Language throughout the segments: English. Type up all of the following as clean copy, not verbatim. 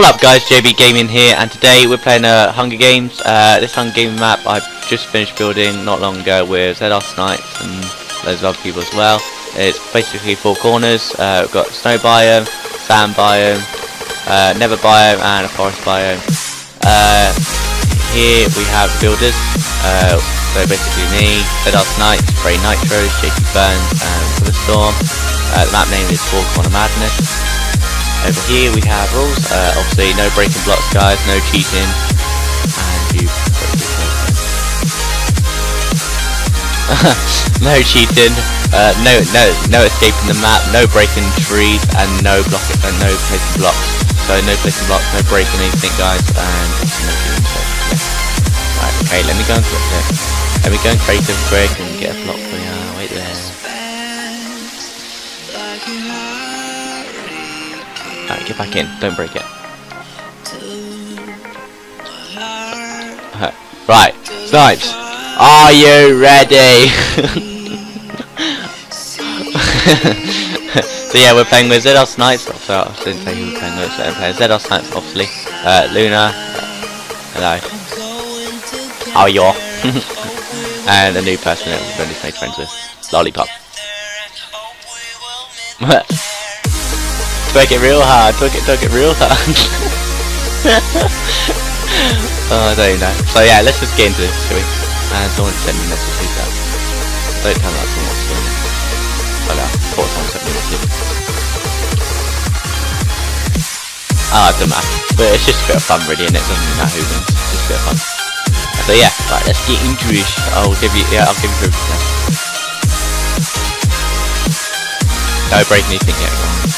What's up guys, JB Gaming here, and today we're playing Hunger Games. This Hunger Games map I've just finished building not long ago with ZS Knights and loads of other people as well. It's basically four corners. We've got snow biome, sand biome, nether biome and a forest biome. Here we have builders, so basically me, ZS Knights, Frey Nitros, JP Burns and For the Storm. The map name is Four Corner Madness. Over here we have rules, obviously no breaking blocks guys, no cheating, and you no cheating, no escaping the map, no breaking trees, and no placing blocks. So no placing blocks, no breaking anything guys, and no cheating. So, yeah. Right, okay, let me go and creative quick and get a block for you. Wait there. Alright, get back in, don't break it. Right, Snipes, are you ready? So yeah, we're playing with ZS Knights, so I didn't say who we're playing with, so I'm playing ZS Knights obviously. Luna, hello. How are you? And a new person that we've only made friends with, Lollipop. Twerk it real hard, twerk it real hard. Oh, I don't even know. So yeah, let's just get into this, shall we? And someone sent me a message, who's that? Don't tell me that's someone wants to. Oh no, I thought someone sent me a message. Oh, it doesn't matter. But it's just a bit of fun really, and it doesn't matter who wins, it's just a bit of fun. So yeah, right, let's get into it. I'll give you proof now. Don't break anything yet, guys.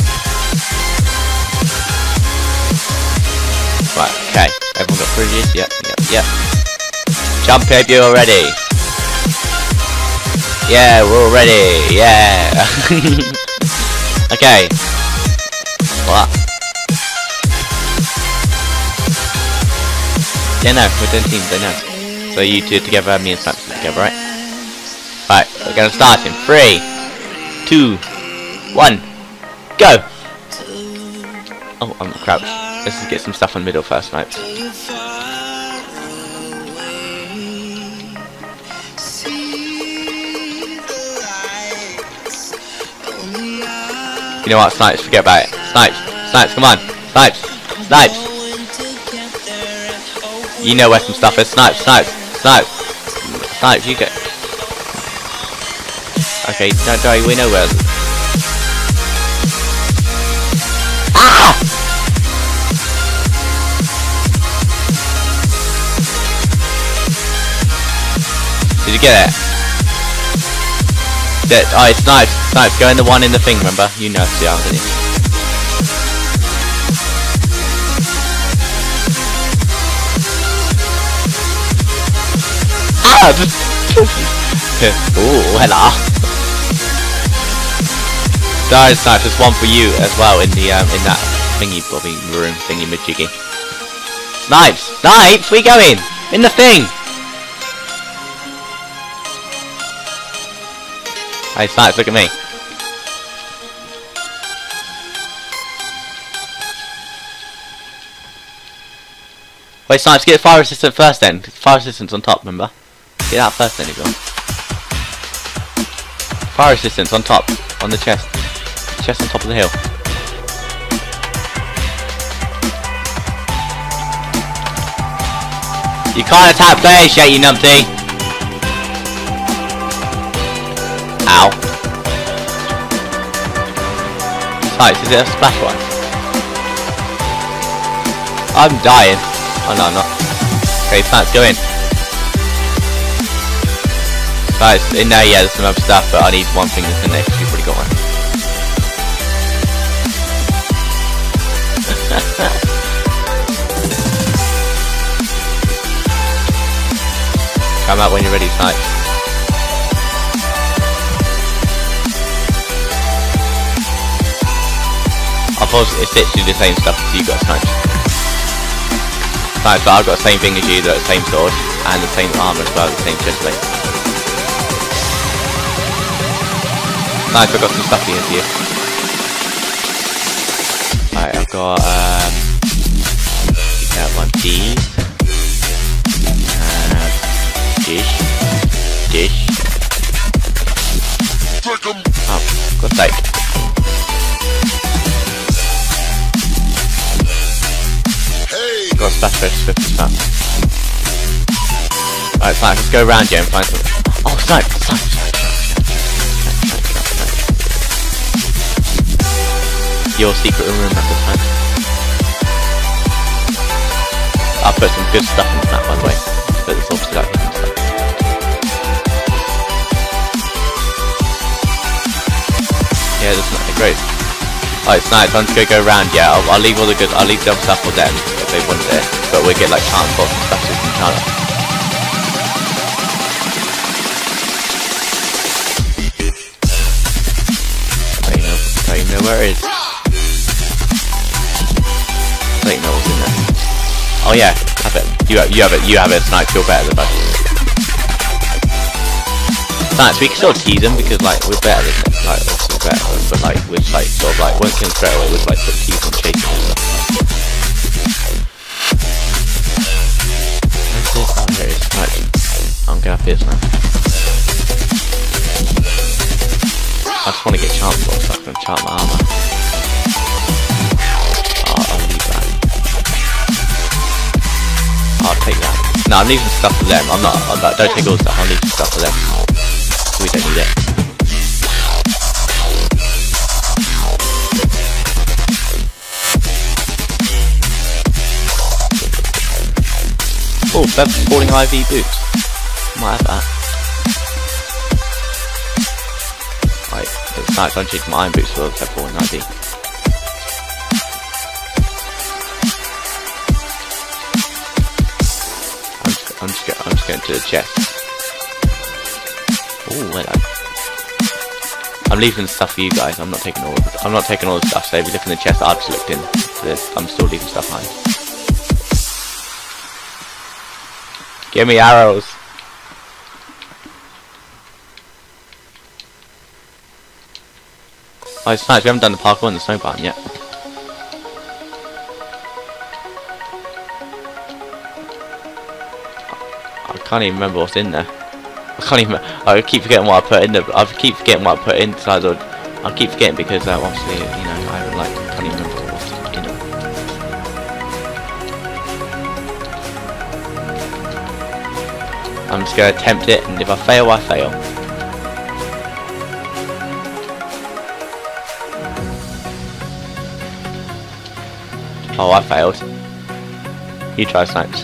Right, okay, everyone got fridges? Yep. Jump if you're ready. Yeah, we're all ready, yeah. Okay. What? Yeah, no, we're doing teams, I know. So you two together, me and Snipes together, right? Right, we're gonna start in 3, 2, 1, go! Oh, I'm crouched. Let's just get some stuff in the middle first, right? You know what, Snipes, forget about it. Snipes, come on. Snipes. You know where some stuff is. Snipes, you go. Okay, don't worry, we know where. Ah! Did you get it? Alright, Snipes, go in the one in the thing, remember? You know the arm, didn't you? Ah! Ooh, hello. Sorry, Snipes, there's one for you as well in the in that thingy bobby room thingy majiggy. Snipes, we going in the thing. Hey Snipes, look at me. Wait, Snipes, get fire resistant first then. Fire resistance on top, remember? Get that first then, you go. Fire resistance on top, on the chest. Chest on top of the hill. You can't attack players yet, you numpty. Ow. Snipes, is it a splash one? I'm dying. Oh no, I'm not. Okay, Snipes, go in. Snipes, in there, yeah, there's some other stuff, but I need one thing that's in there, because you've already got one. Come out when you're ready, Snipes. It's literally the same stuff as you got, Snipes. Snipes, but I've got the same thing as you, the same sword, and the same armour as well, the same chest plate. Snipes, I've got some stuff here for you. Right, I've got these. Dish. Oh, God's sake. Got a splash swift as that. Alright, Snipe, let's go around here and find something. Oh, Snipe. Your secret room at this time. I'll put some good stuff in the map, by the way. But it's obviously like hidden stuff. Yeah, that's not great. Alright, Snipe, I'm just gonna go around. Yeah, I'll leave all the good. I'll leave the other stuff for them if they want it. But we'll get like transport and stuff so we can channel. I don't even know where it is. I don't even know what's in there. Oh yeah, have it. You have it, Snipe, you're better than us. Snipes, we can sort of tease them because like we're better than them, like obviously we're better than them, but like we're like sort of like won't kill them straight away, we're like sort of tease them, chasing them and stuff. Where's it? Oh, there it is. Right. I'm gonna have this now. I just want to get charmed or so I can chart my armor. I'll leave that. I'll take that. No, I'm leaving stuff for them. I'm not. Don't take all the stuff. I'll leave stuff for them. So we don't need it. Oh, that's falling IV boots. Might have that. Right, it's nice. I'm changing my iron boots for that falling IV. I'm just going to the chest. Oh, hello. I'm leaving stuff for you guys. I'm not taking all the stuff. So if you look in the chest that I've just looked in, I'm still leaving stuff behind. Give me arrows. Oh, it's nice. We haven't done the parkour in the snow biome yet. I can't even remember what's in there. I keep forgetting what I put in there. I keep forgetting what I put inside. I keep forgetting because obviously, you know, I can't even remember what's in it. I'm just going to attempt it, and if I fail, I fail. Oh, I failed. You try, Snipes.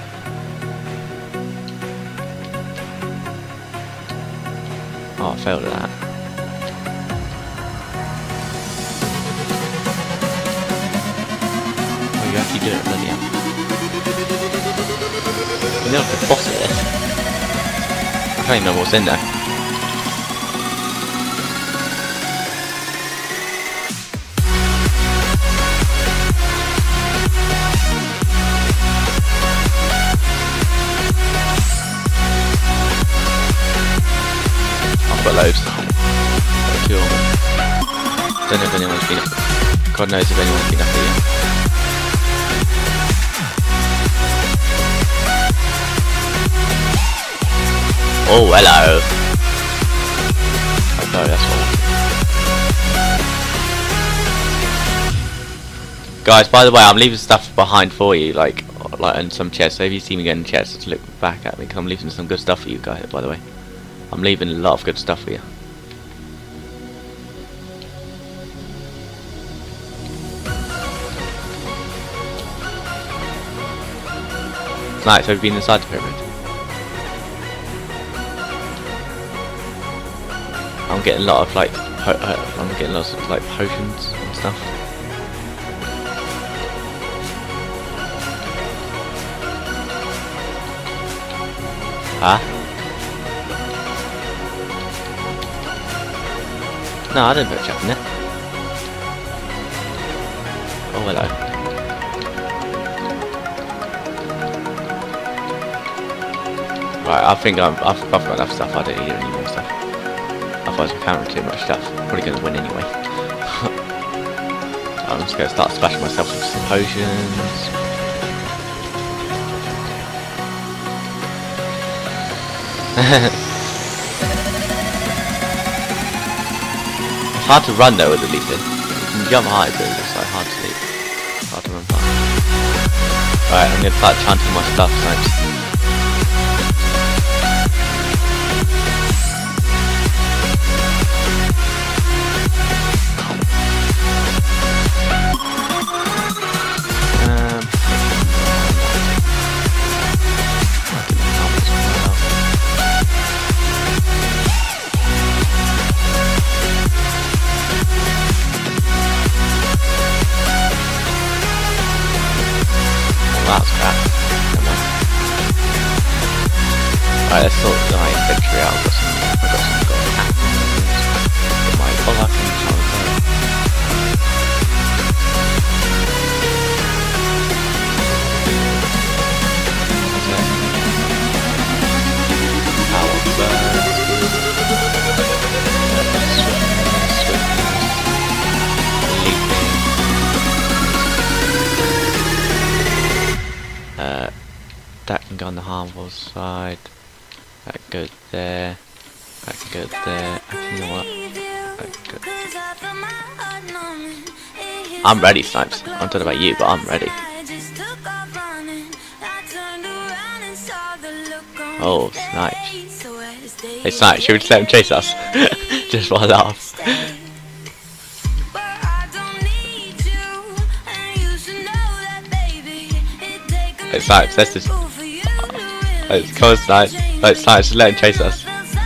Oh, I failed at that. Oh, you actually did it, bloody hell. You know, the boss of this. I don't even know what's in there. I've got loads. Cool. Don't know if anyone's been up. God knows if anyone's been up here. Oh, hello. Okay, that's all. Guys, by the way, I'm leaving stuff behind for you, like in some chests. So if you see me getting chests, just look back at me, because I'm leaving some good stuff for you guys. By the way, I'm leaving a lot of good stuff for you. Nice. Have you been inside the pyramid? I'm getting a lot of like, I'm getting lots of like potions and stuff. Huh? No, I didn't put a trap in there. Oh, hello. Right, I think I've got enough stuff. I don't need any more stuff. Otherwise we're countering too much stuff. Probably going to win anyway. I'm just going to start splashing myself with some potions. It's hard to run though with the leaping. You can jump high, but it's like hard to leap. Hard to run fast. Right, I'm gonna start chanting my stuff, Snipes. That's crap. Never mind. Alright, let's sort my inventory out. I've got some gold apples. Got my collar and that can go on the harmful side. That goes there. That can go there. Actually, you know what? I'm ready, Snipes. I don't know about you, but I'm ready. Oh, Snipes. Hey, Snipes, should we just let him chase us? Just for a laugh. Hey, Snipes, let's just... come on, Snipes. Snipes, just let him chase us.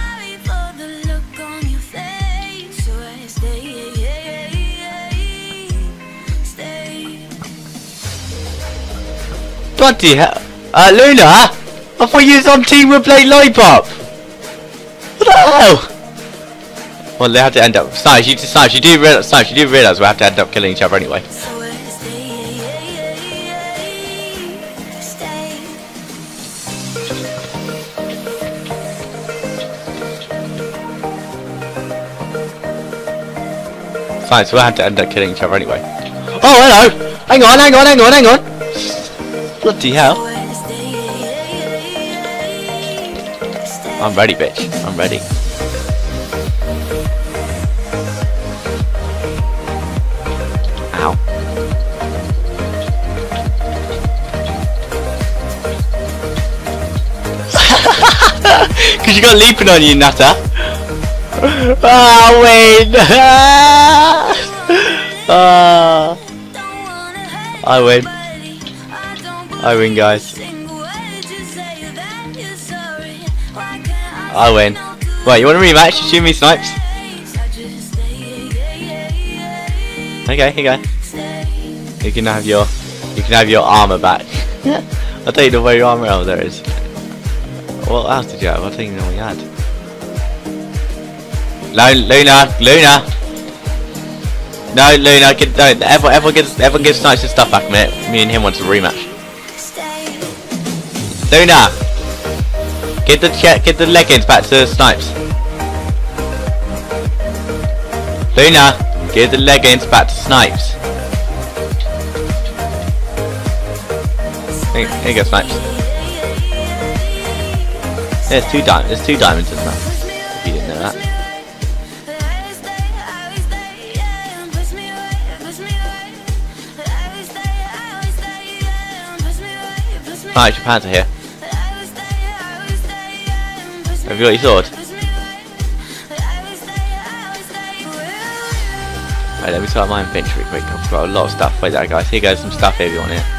Bloody hell! Luna! I thought you was on team with Blake Lollipop! What the hell? Well, they have to end up... Snipes, you do realise we have to end up killing each other anyway. Snipes, we'll have to end up killing each other anyway. Oh, hello! Hang on! Bloody hell. I'm ready, bitch. I'm ready. Ow. Because you got leaping on you, nutter. Oh, win! I win. I win, guys. I win. Wait, you want a rematch? Shoot me, Snipes. Okay, here you go. You can have your armor back. I'll take away your armor. Oh, there it is. What else did you have? I'll take you know what you had. Luna. No, Luna, don't. Everyone gives Snipes his stuff back a minute. Me and him want a rematch. Luna, get the leggings back to Snipes. Luna, get the leggings back to Snipes. Here you go, Snipes. There's two diamonds in that. If you didn't know that. Right, your pants are here. Have you got your sword? Right, let me start my inventory quick. I've got a lot of stuff. Wait there, guys. Here goes some stuff if you want it.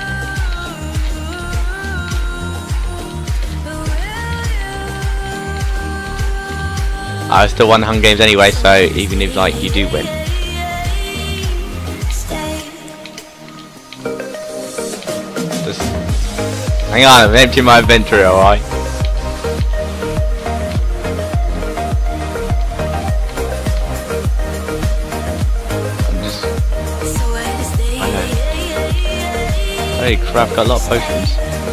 I still won the Hunger Games anyway, so even if like you do win. Just hang on, I'm emptying my inventory, alright? Holy crap, got a lot of potions.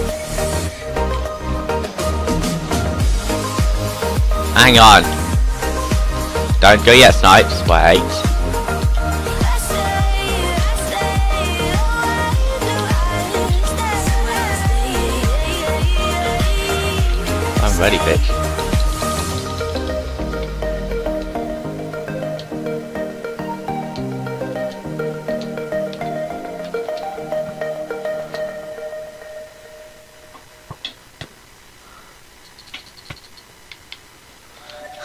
Hang on. Don't go yet, Snipes. Wait. I'm ready, bitch.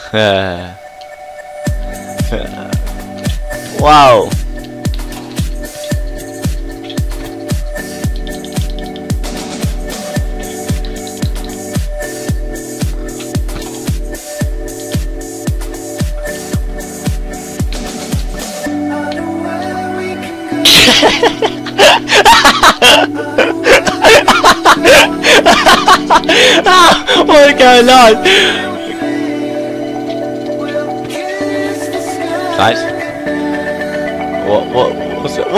Wow. What's going on? Nice. What's it?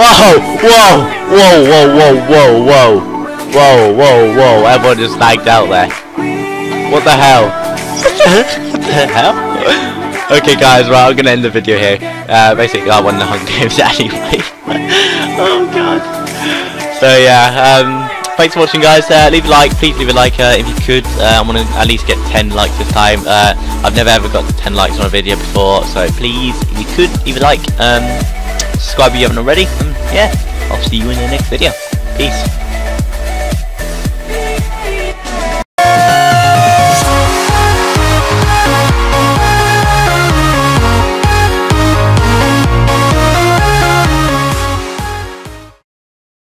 Whoa. Everyone just lagged out there. What the hell? What the hell? Okay guys, right, I'm gonna end the video here. Basically I won the Hungergames anyway. Oh god. So yeah, thanks for watching guys. Leave a like, please leave a like if you could. I want to at least get 10 likes this time. I've never ever got to 10 likes on a video before, so please, if you could, leave a like, subscribe if you haven't already, yeah, I'll see you in the next video. Peace.